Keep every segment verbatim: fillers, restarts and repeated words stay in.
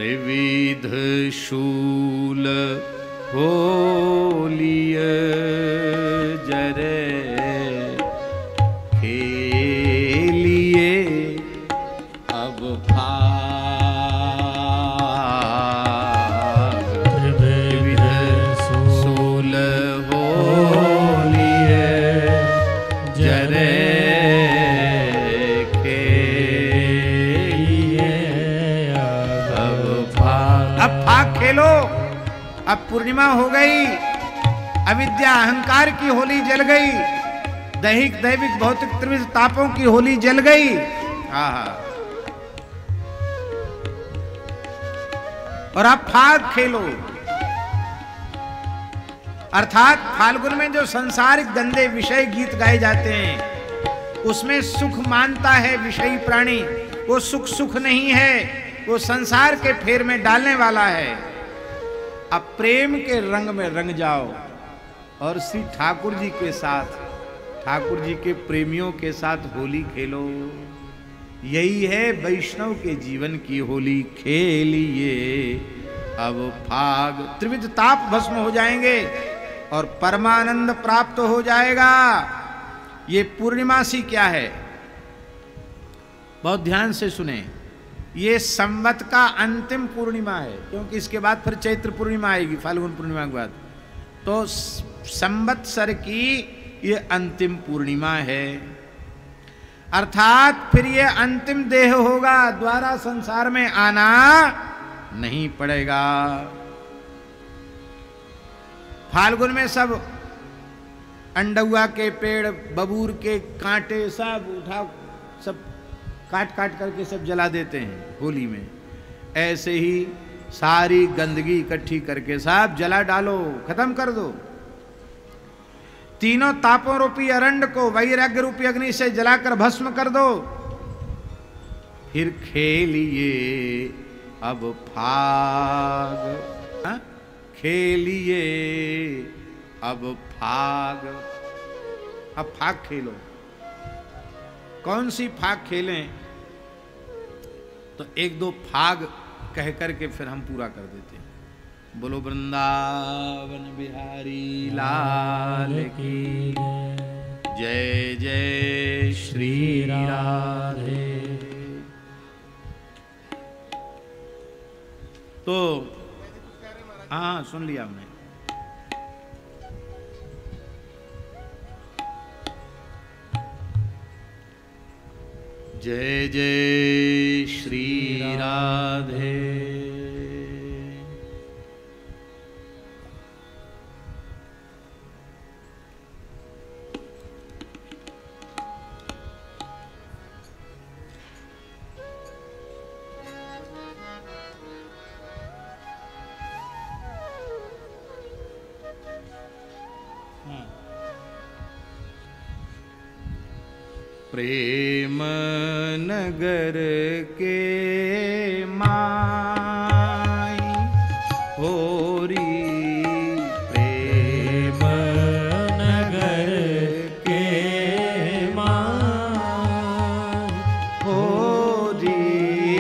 त्रिविध शूल होलिय जरे खेलिए अब भाग। त्रिविध शूल होलिय जरे खेलो। अब पूर्णिमा हो गई, अविद्या अहंकार की होली जल गई, दैहिक दैविक भौतिक त्रिविध तापों की होली जल गई। आहा। और अब फाग खेलो, अर्थात फाल्गुन में जो संसारिक गंदे विषय गीत गाए जाते हैं उसमें सुख मानता है विषयी प्राणी, वो सुख सुख नहीं है, वो संसार के फेर में डालने वाला है। अब प्रेम के रंग में रंग जाओ और श्री ठाकुर जी के साथ, ठाकुर जी के प्रेमियों के साथ होली खेलो। यही है वैष्णव के जीवन की होली। खेलिए अब फाग। त्रिविध ताप भस्म हो जाएंगे और परमानंद प्राप्त हो जाएगा। ये पूर्णिमासी क्या है, बहुत ध्यान से सुने। ये संवत का अंतिम पूर्णिमा है, क्योंकि इसके बाद फिर चैत्र पूर्णिमा आएगी, फाल्गुन पूर्णिमा के बाद। तो संवत्सर की ये अंतिम पूर्णिमा है, अर्थात फिर ये अंतिम देह होगा, द्वारा संसार में आना नहीं पड़ेगा। फाल्गुन में सब अंडुआ के पेड़, बबूर के कांटे सब उठा, सब काट काट करके सब जला देते हैं होली में। ऐसे ही सारी गंदगी इकट्ठी करके सब जला डालो, खत्म कर दो। तीनों तापों रूपी अरंड को वैराग्य रूपी अग्नि से जलाकर भस्म कर दो। फिर खेलिए अब फाग। हा? खेलिए अब फाग। अब फाग खेलो। कौन सी फाग खेलें? तो एक दो फाग कह करके फिर हम पूरा कर देते हैं। बोलो वृंदावन बिहारी लाल की जय, जय श्री राधे। तो हाँ, सुन लिया हमने। जय जय श्री राधे। प्रेम नगर के माई होरी, प्रेम नगर के माई होरी,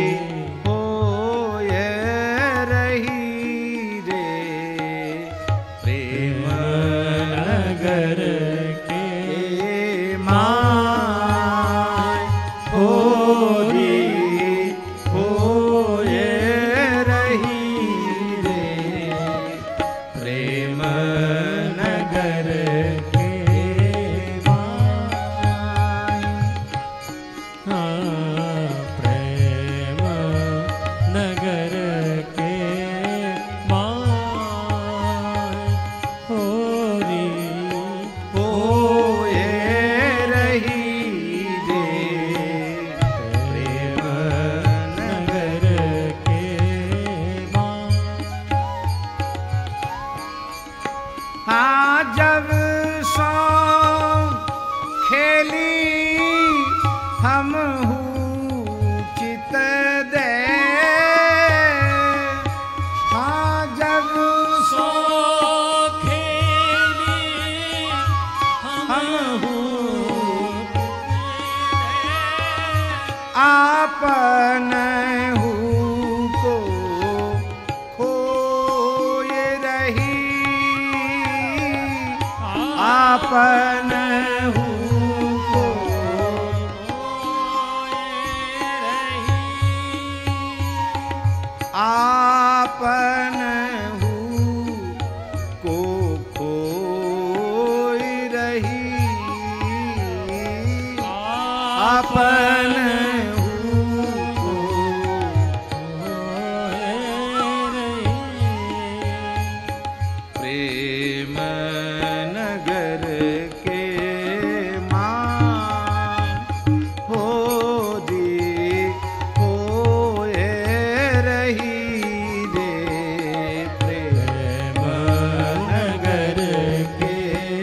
होए रही रे प्रेम नगर के माई होरी, होए रही रे प्रेम नगर के माई। हाँ, प्रेम नगर के माई होरी, होए रही रे प्रेम नगर के माई। हाँ, जब सो खेली हम चित दे। हाँ, जब सो खेली हम आपन को अपन प्रेम नगर के मान हो दी होए रही रे प्रेम नगर के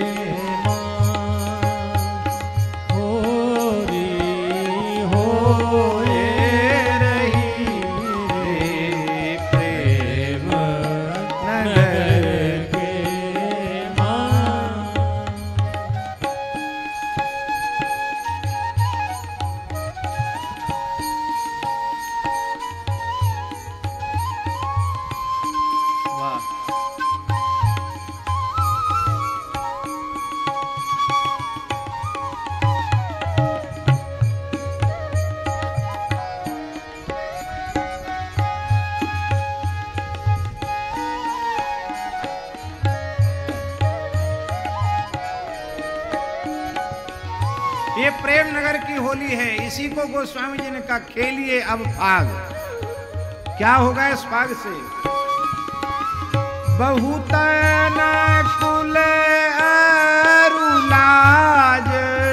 ये प्रेम नगर की होली है। इसी को गोस्वामी जी ने कहा खेलिए अब फाग। क्या होगा इस फाग से? बहुत न कुल अरुलाज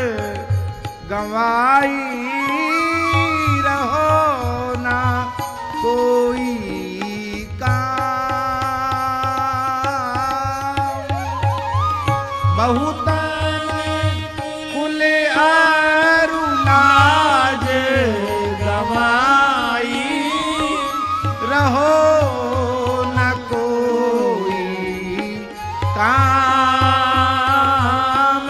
गवाई रहो ना कोई काम। बहुत अरुलाज गवाई रहो न कोई काम।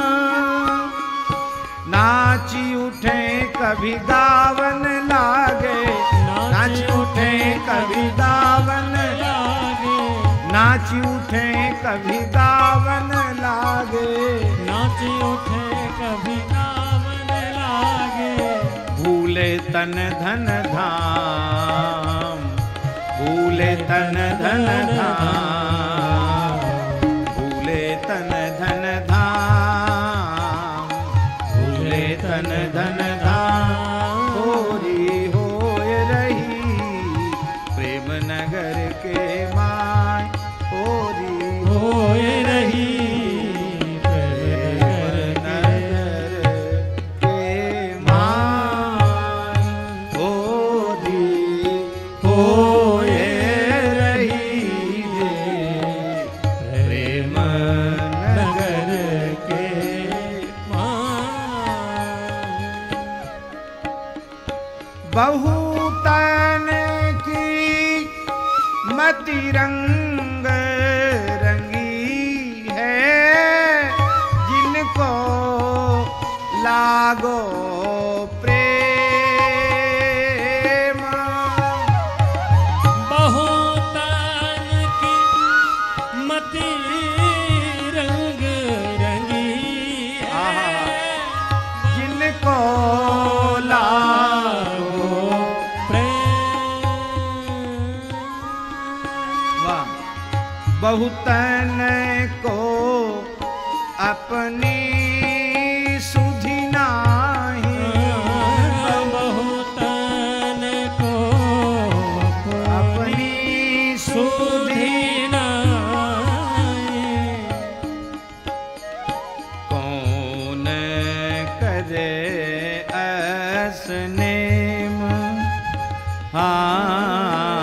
नाची उठे कभी गावन लागे, नाची उठे कभी गावन लागे, नाची उठे कभी गावन लागे, नाची उठे कभी गावन लागे। भूले तन धन धाम, भूले तन धन धाम, भूले तन धन धाम, भूले तन धन धाम। होरी होय रही प्रेम नगर के माय, होरी होए रही बहुतन की मति रंग रंगी है, जिनको लागो प्रेम। बहुतन की मति रंग रंगी है, जिनको बहुतन को अपनी सुधि नाही, बहुतन को अपनी सुधि नाही। कौन करे असनेम, हाँ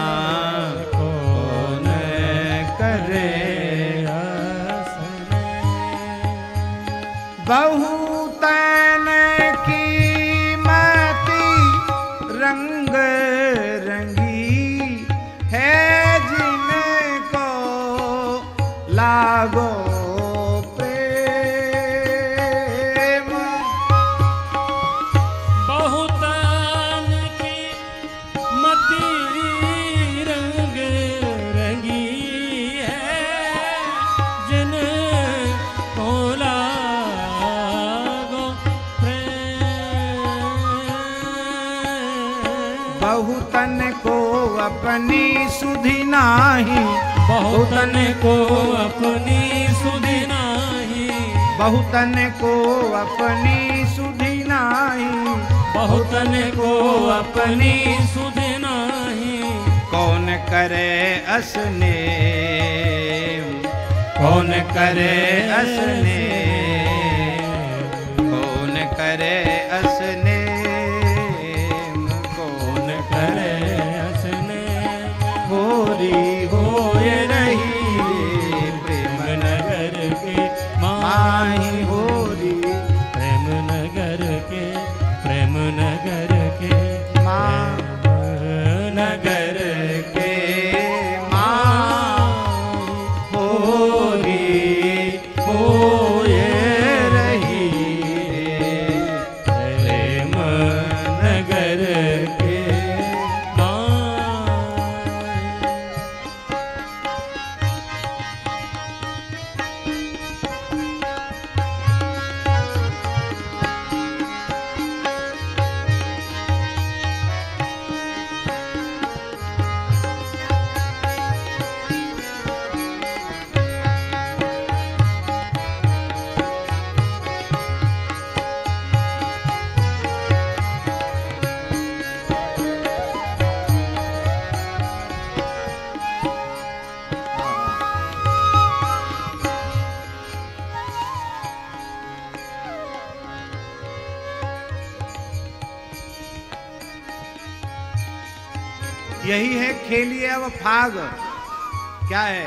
बहुतन की मति रंग रंगी है, जिनको लागो प्रेम। बहुतन की मति रंग रंगी है, जिनको बहुतन को अपनी सुधि नाही, बहुतन को अपनी सुधि नाही, बहुतन को अपनी सुधि नाही, बहुतन को अपनी सुध नाही। कौन करे असने, कौन करे असने, कौन करे असने, कौन करे असने, होरी होए रही प्रेम नगर के माही होरी, प्रेम नगर के, प्रेम नगर के माँ नगर के माँ होरी होए रही प्रेम नगर के माँ। यही है खेलिए अब फाग। क्या है?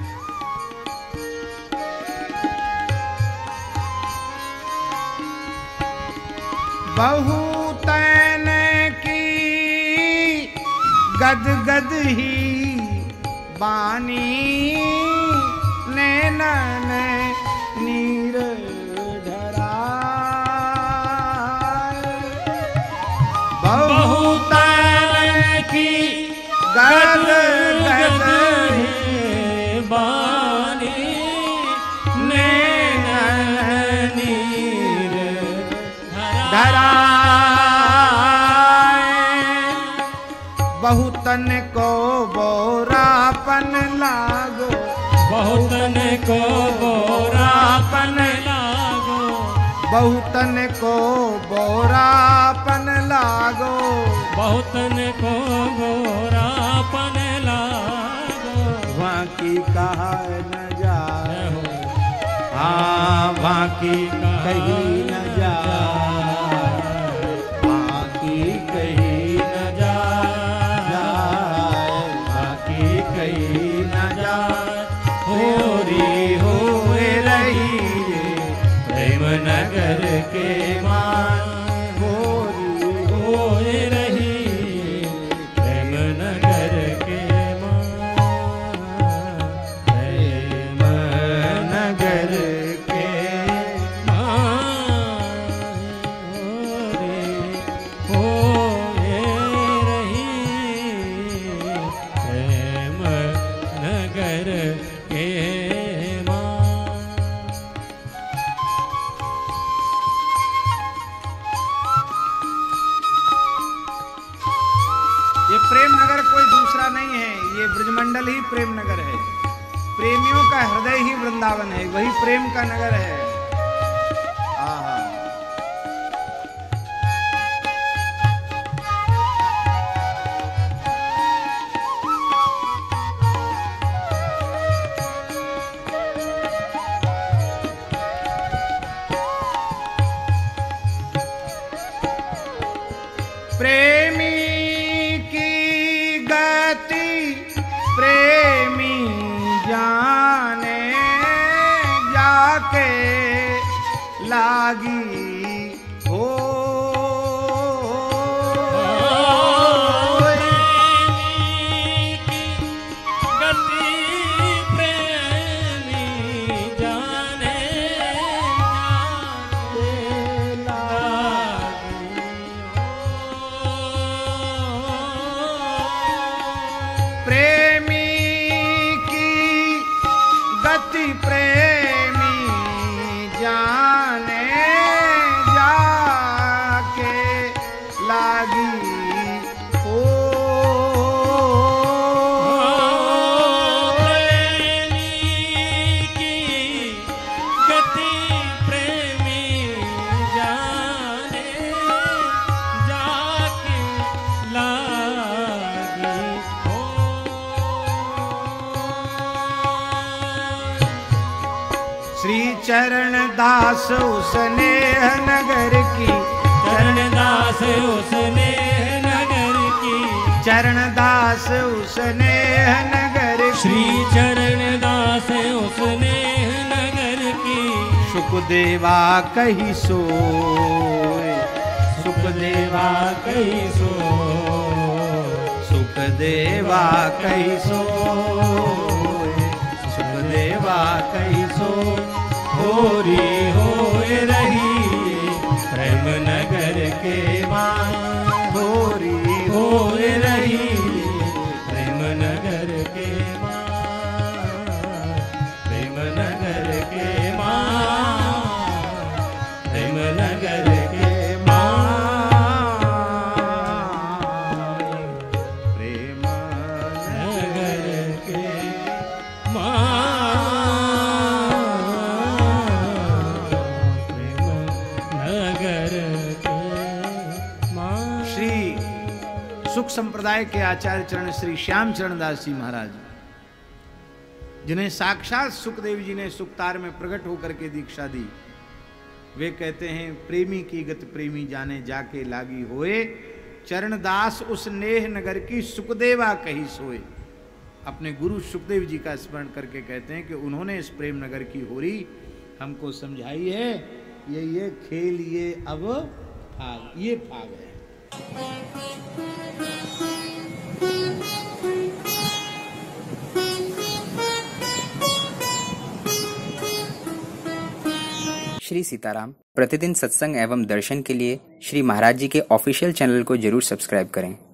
बहुतन की गद गद ही बानी, नैनन नीर ढरा, बहुतन की गद गद है बानी, नैनन नीर धरा, बहुतन को बोरापन लागो, बहुतन को बोरापन लागो, बहुतन को बोरापन लागो, बहुतन को बोरापन लागो। वहाँ की कहा न जाए, हाँ वहाँ की कहीं न जाए, वहाँ की कहीं न जाए, वहाँ की कहीं न जाए, होरी होए रही प्रेम नगर के मान, होरी होए रही प्रेम नगर के मान, प्रेम नगर के मान, होए रही प्रेम नगर के मान। ये प्रेम नगर कोई दूसरा नहीं है, ये ब्रजमंडल ही प्रेम नगर है। प्रेमियों का हृदय ही वृंदावन है, वही प्रेम का नगर है। आहा। प्रेमी की गति प्रेमी जाने, जाके लागी हो, गति प्रेमी जाने, प्रेमी की गति प्रेमी जाने, चरण दास उसने नगर की, चरण दास उसने नगर की, चरण दास उसने नगर की, श्री चरण दास उसने नगर की, सुखदेवा कही सोए, सुखदेवा कही सो, सुखदेवा कही सोए, सुखदेवा कही सो, होरी होए रही प्रेम नगर के मान, होरी होए रही प्रेम नगर के मान, प्रेम नगर के मान, प्रेम नगर के मान, प्रेम नगर के मान, प्रेम नगर के मान। श्री सुख संप्रदाय के आचार्य चरण श्री श्याम चरण दास जी महाराज, जिन्हें साक्षात सुखदेव जी ने सुखतार में प्रकट होकर के दीक्षा दी, वे कहते हैं प्रेमी की गत प्रेमी जाने जाके लागी होए, चरण दास उस नेह नगर की सुखदेवा कही सोए। अपने गुरु सुखदेव जी का स्मरण करके कहते हैं कि उन्होंने इस प्रेम नगर की होरी हमको समझाई है, ये ये खेल ये अब फाग, ये फाग है। श्री सीताराम प्रतिदिन सत्संग एवं दर्शन के लिए श्री महाराज जी के ऑफिशियल चैनल को जरूर सब्सक्राइब करें।